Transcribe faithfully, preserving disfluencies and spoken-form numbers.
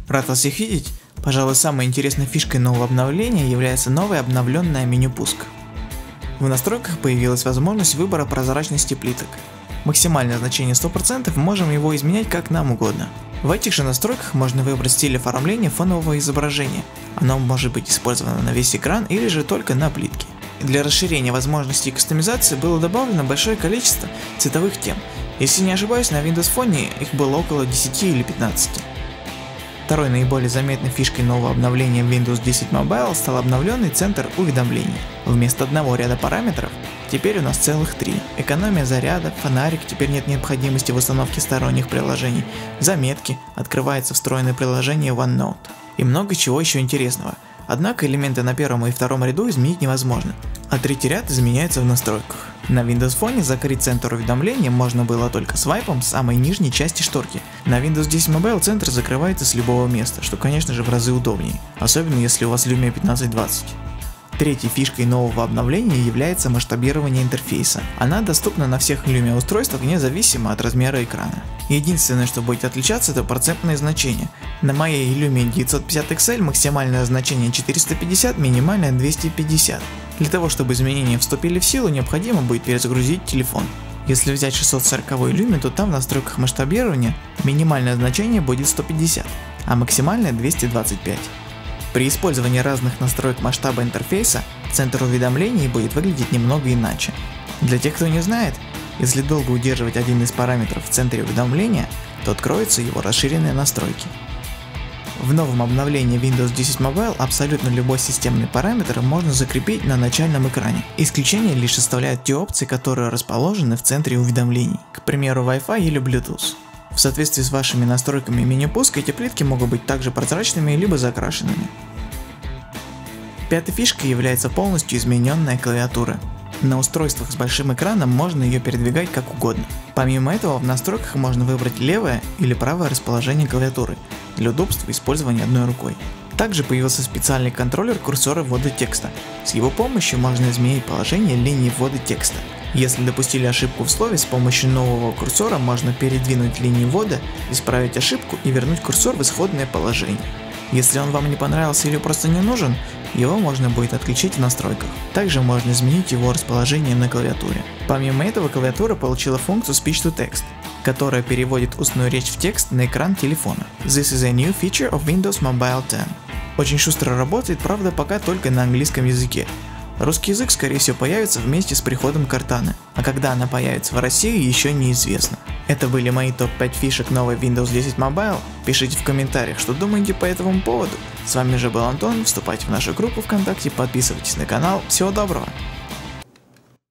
Рад вас всех видеть. Пожалуй, самой интересной фишкой нового обновления является новое обновленное меню пуск. В настройках появилась возможность выбора прозрачности плиток. Максимальное значение сто процентов, можем его изменять как нам угодно. В этих же настройках можно выбрать стиль оформления фонового изображения. Оно может быть использовано на весь экран или же только на плитке. Для расширения возможностей кастомизации было добавлено большое количество цветовых тем. Если не ошибаюсь, на Windows Phone их было около десяти или пятнадцати. Второй наиболее заметной фишкой нового обновления Windows десять Mobile стал обновленный центр уведомлений. Вместо одного ряда параметров теперь у нас целых три. Экономия заряда, фонарик, теперь нет необходимости в установке сторонних приложений, заметки, открывается встроенное приложение OneNote и много чего еще интересного. Однако элементы на первом и втором ряду изменить невозможно, а третий ряд изменяется в настройках. На Windows Phone закрыть центр уведомления можно было только свайпом с самой нижней части шторки. На Windows десять Mobile центр закрывается с любого места, что конечно же в разы удобнее, особенно если у вас Lumia пятнадцать двадцать. Третьей фишкой нового обновления является масштабирование интерфейса. Она доступна на всех Lumia устройствах независимо от размера экрана. Единственное, что будет отличаться, это процентное значение. На моей Lumia девятьсот пятьдесят икс эль максимальное значение четыреста пятьдесят, минимальное двести пятьдесят. Для того, чтобы изменения вступили в силу, необходимо будет перезагрузить телефон. Если взять шестьсот сороковой Lumia, то там в настройках масштабирования минимальное значение будет сто пятьдесят, а максимальное двести двадцать пять. При использовании разных настроек масштаба интерфейса, центр уведомлений будет выглядеть немного иначе. Для тех, кто не знает, если долго удерживать один из параметров в центре уведомления, то откроются его расширенные настройки. В новом обновлении Windows десять Mobile абсолютно любой системный параметр можно закрепить на начальном экране. Исключение лишь составляют те опции, которые расположены в центре уведомлений, к примеру Wi-Fi или Bluetooth. В соответствии с вашими настройками меню пуска эти плитки могут быть также прозрачными либо закрашенными. Пятой фишкой является полностью измененная клавиатура. На устройствах с большим экраном можно ее передвигать как угодно. Помимо этого в настройках можно выбрать левое или правое расположение клавиатуры для удобства использования одной рукой. Также появился специальный контроллер курсора ввода текста. С его помощью можно изменить положение линии ввода текста. Если допустили ошибку в слове, с помощью нового курсора можно передвинуть линии ввода, исправить ошибку и вернуть курсор в исходное положение. Если он вам не понравился или просто не нужен, его можно будет отключить в настройках. Также можно изменить его расположение на клавиатуре. Помимо этого, клавиатура получила функцию Speech to Text, которая переводит устную речь в текст на экран телефона. This is a new feature of Windows Mobile десять. Очень шустро работает, правда пока только на английском языке. Русский язык скорее всего появится вместе с приходом Cortana, а когда она появится в России еще неизвестно. Это были мои топ пять фишек новой Windows десять Mobile. Пишите в комментариях, что думаете по этому поводу. С вами же был Антон, вступайте в нашу группу ВКонтакте, подписывайтесь на канал. Всего доброго!